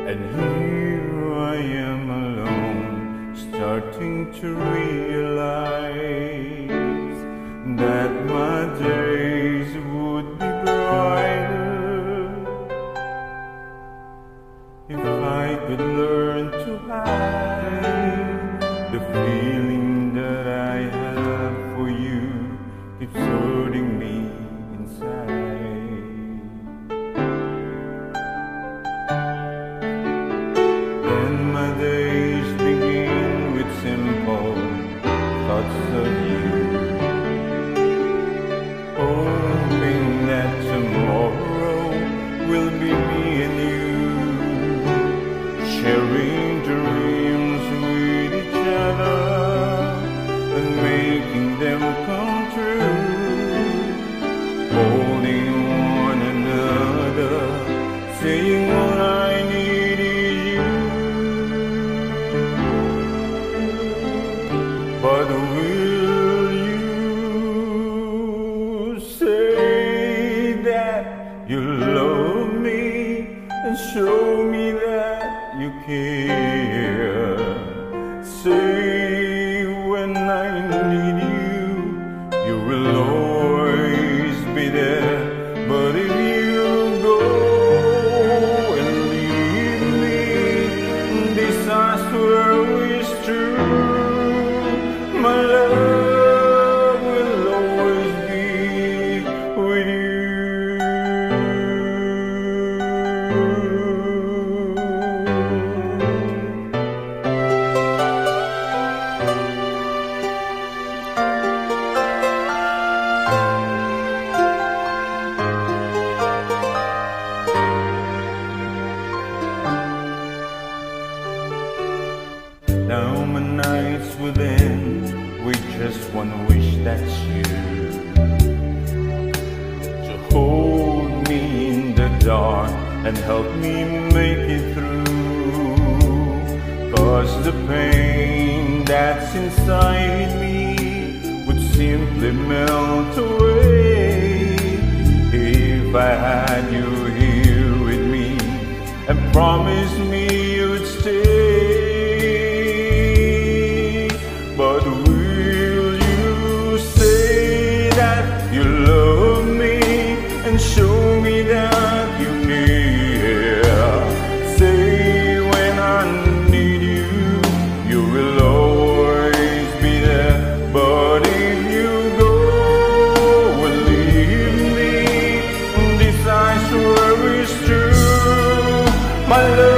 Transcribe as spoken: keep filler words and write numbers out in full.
And here I am alone, starting to realize that my days would be brighter if I could learn to hide the feeling that I have for you keeps hurting me inside. And my days begin with simple thoughts of you, hoping that tomorrow will be me and you, sharing dreams with each other and making them come true, holding one another, saying all I need is you. But will you say that you love me and show me that you care? Say when I need you, you will always be there. But if you go and leave me, this I swear is true. My love will always be with you. Now my nights will end with just one wish, that's you, to hold me in the dark and help me make it through. Cause the pain that's inside me would simply melt away if I had you here with me and promised me you'd stay. But will you say that you love me and show me that you care? Say when I need you, you will always be there. But if you go and leave me, this I swear is true. My love